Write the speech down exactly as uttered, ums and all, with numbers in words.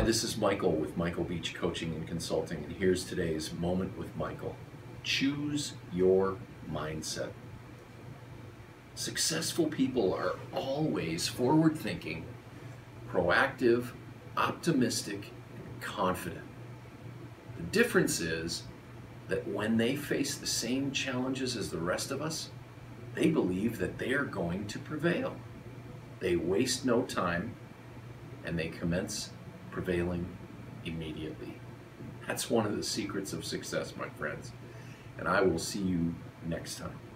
this is Michael with Michael Beach Coaching and Consulting, and here's today's Moment with Michael. Choose your mindset. Successful people are always forward-thinking, proactive, optimistic, and confident. The difference is that when they face the same challenges as the rest of us, they believe that they are going to prevail. They waste no time, and they commence prevailing immediately. That's one of the secrets of success, my friends. And I will see you next time.